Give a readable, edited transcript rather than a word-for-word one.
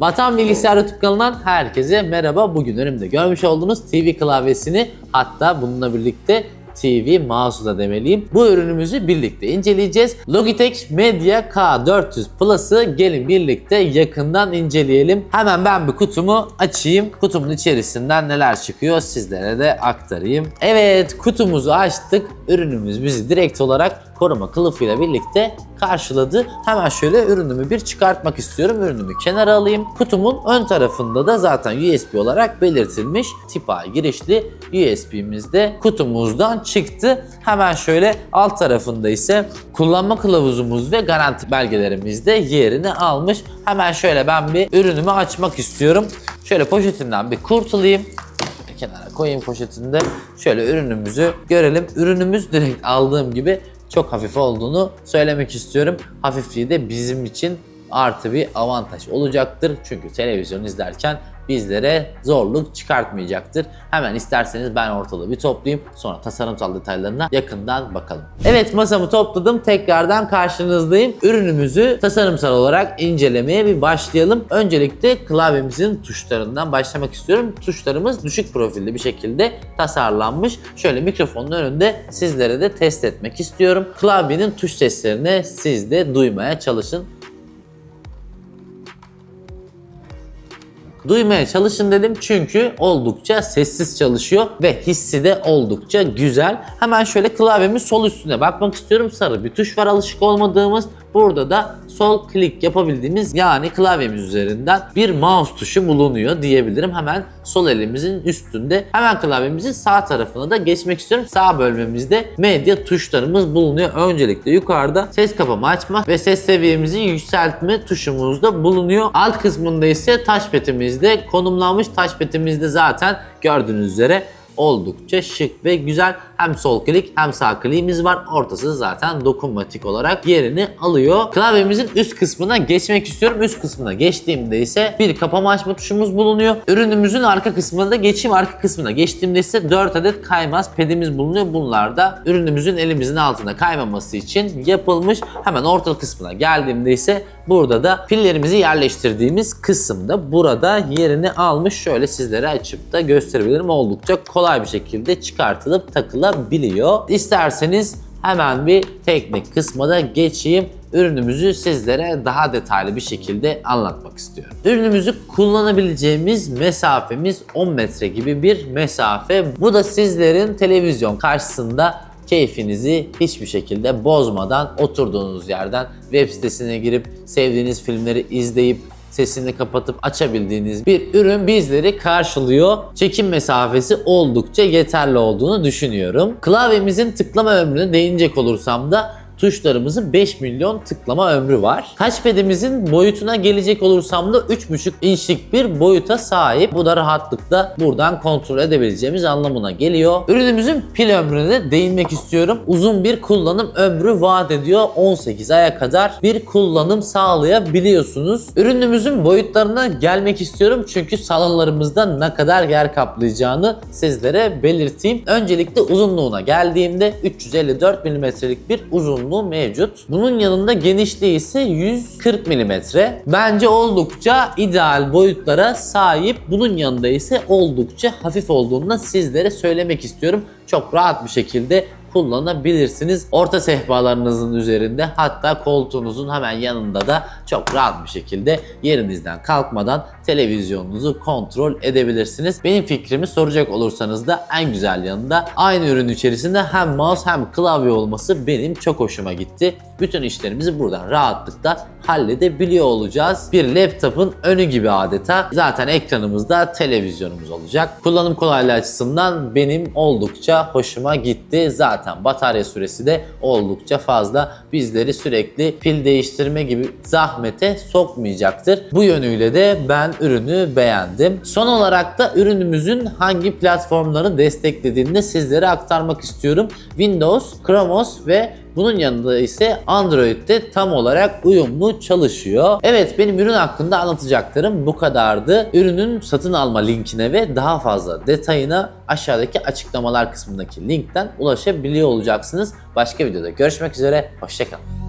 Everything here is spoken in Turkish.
Vatan Bilgisayar YouTube kanalından herkese merhaba. Bugün önümde görmüş olduğunuz TV klavyesini, hatta bununla birlikte TV mouse'u da demeliyim. Bu ürünümüzü birlikte inceleyeceğiz. Logitech Media K400 Plus'ı gelin birlikte yakından inceleyelim. Hemen ben bir kutumu açayım. Kutumun içerisinden neler çıkıyor sizlere de aktarayım. Evet, kutumuzu açtık. Ürünümüz bizi direkt olarak koruma kılıfıyla birlikte karşıladı. Hemen şöyle ürünümü bir çıkartmak istiyorum. Ürünümü kenara alayım. Kutumun ön tarafında da zaten USB olarak belirtilmiş Tip-A girişli USB'miz de kutumuzdan çıktı. Hemen şöyle alt tarafında ise kullanma kılavuzumuz ve garanti belgelerimiz de yerini almış. Hemen şöyle ben bir ürünümü açmak istiyorum. Şöyle poşetinden bir kurtulayım. Kenara koyayım poşetinde. Şöyle ürünümüzü görelim. Ürünümüz direkt aldığım gibi çok hafif olduğunu söylemek istiyorum. Hafifliği de bizim için artı bir avantaj olacaktır. Çünkü televizyon izlerken bizlere zorluk çıkartmayacaktır. Hemen isterseniz ben ortalığı bir toplayayım. Sonra tasarımsal detaylarına yakından bakalım. Evet, masamı topladım. Tekrardan karşınızdayım. Ürünümüzü tasarımsal olarak incelemeye bir başlayalım. Öncelikle klavyemizin tuşlarından başlamak istiyorum. Tuşlarımız düşük profilli bir şekilde tasarlanmış. Şöyle mikrofonun önünde sizlere de test etmek istiyorum. Klavyenin tuş seslerini siz de duymaya çalışın. Duymaya çalışın dedim çünkü oldukça sessiz çalışıyor ve hissi de oldukça güzel. Hemen şöyle klavyemin sol üstüne bakmak istiyorum. Sarı bir tuş var, alışık olmadığımız. Burada da sol klik yapabildiğimiz, yani klavyemiz üzerinden bir mouse tuşu bulunuyor diyebilirim. Hemen sol elimizin üstünde. Hemen klavyemizin sağ tarafına da geçmek istiyorum. Sağ bölmemizde medya tuşlarımız bulunuyor. Öncelikle yukarıda ses kapama açma ve ses seviyemizi yükseltme tuşumuz da bulunuyor. Alt kısmında ise touchpad'imizde konumlanmış. Touchpad'imizde zaten gördüğünüz üzere oldukça şık ve güzel. Hem sol klik hem sağ kliğimiz var. Ortası zaten dokunmatik olarak yerini alıyor. Klavyemizin üst kısmına geçmek istiyorum. Üst kısmına geçtiğimde ise bir kapama açma tuşumuz bulunuyor. Ürünümüzün arka kısmına da geçeyim. Arka kısmına geçtiğimde ise 4 adet kaymaz pedimiz bulunuyor. Bunlar da ürünümüzün elimizin altında kaymaması için yapılmış. Hemen orta kısmına geldiğimde ise burada da pillerimizi yerleştirdiğimiz kısımda burada yerini almış. Şöyle sizlere açıp da gösterebilirim. Oldukça kolay bir şekilde çıkartılıp takılabiliyor. İsterseniz hemen bir teknik kısma da geçeyim. Ürünümüzü sizlere daha detaylı bir şekilde anlatmak istiyorum. Ürünümüzü kullanabileceğimiz mesafemiz 10 metre gibi bir mesafe. Bu da sizlerin televizyon karşısında keyfinizi hiçbir şekilde bozmadan oturduğunuz yerden web sitesine girip sevdiğiniz filmleri izleyip sesini kapatıp açabildiğiniz bir ürün bizleri karşılıyor. Çekim mesafesi oldukça yeterli olduğunu düşünüyorum. Klavyemizin tıklama ömrüne değinecek olursam da tuşlarımızın 5 milyon tıklama ömrü var. Touchpad'imizin boyutuna gelecek olursam da 3,5 inçlik bir boyuta sahip. Bu da rahatlıkla buradan kontrol edebileceğimiz anlamına geliyor. Ürünümüzün pil ömrüne de değinmek istiyorum. Uzun bir kullanım ömrü vaat ediyor. 18 aya kadar bir kullanım sağlayabiliyorsunuz. Ürünümüzün boyutlarına gelmek istiyorum çünkü salonlarımızda ne kadar yer kaplayacağını sizlere belirteyim. Öncelikle uzunluğuna geldiğimde 354 mm'lik bir uzunluğu mevcut. Bunun yanında genişliği ise 140 mm. Bence oldukça ideal boyutlara sahip. Bunun yanında ise oldukça hafif olduğunu da sizlere söylemek istiyorum. Çok rahat bir şekilde kullanabilirsiniz. Orta sehpalarınızın üzerinde, hatta koltuğunuzun hemen yanında da çok rahat bir şekilde yerinizden kalkmadan televizyonunuzu kontrol edebilirsiniz. Benim fikrimi soracak olursanız da en güzel yanında aynı ürün içerisinde hem mouse hem klavye olması benim çok hoşuma gitti. Bütün işlerimizi buradan rahatlıkla halledebiliyor olacağız. Bir laptopun önü gibi adeta. Zaten ekranımızda televizyonumuz olacak. Kullanım kolaylığı açısından benim oldukça hoşuma gitti. Zaten batarya süresi de oldukça fazla. Bizleri sürekli pil değiştirme gibi zahmete sokmayacaktır. Bu yönüyle de ben ürünü beğendim. Son olarak da ürünümüzün hangi platformları desteklediğini de sizlere aktarmak istiyorum. Windows, Chrome OS ve bunun yanında ise Android'de tam olarak uyumlu çalışıyor. Evet, benim ürün hakkında anlatacaklarım bu kadardı. Ürünün satın alma linkine ve daha fazla detayına aşağıdaki açıklamalar kısmındaki linkten ulaşabiliyor olacaksınız. Başka videoda görüşmek üzere, hoşça kalın.